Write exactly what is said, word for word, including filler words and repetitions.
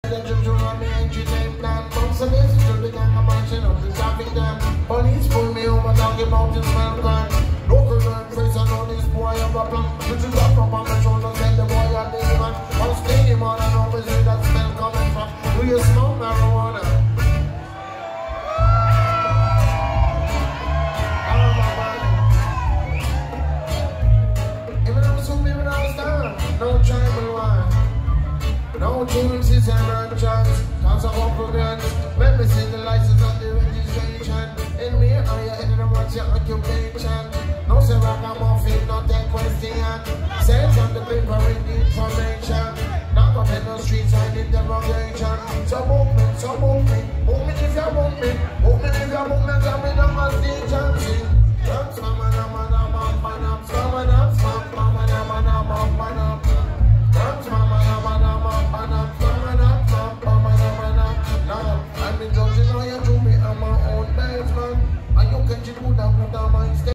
Police pull me over, talking about this man crime. Local girl face, I know this boy have a plan. Which is up on my shoulder, tell the boy I live man. I'll stay him on and always where that smell coming from. Do you smoke marijuana? Even though some people don't stand, no tribal wine. No tunes is a run chance. Cause I walk with guns. Let me see the license and the registration. In me, are you in the what's your occupation? No say rock, I'm off it, not that question. Sends on the paper with the information. Not up in the streets, I need derogation. So move me, so move me. Move me if you move me. Move me if you move me, come in on my stage and sing. Dance, mama, mama, mama, mama, mama, dance, mama, mama, mama, mama, mama. Dance, mama, mama, mama, mama, mama, dance, mama, mama, mama. I'm in judging how you do me, I'm my own baseman. And you can do that with my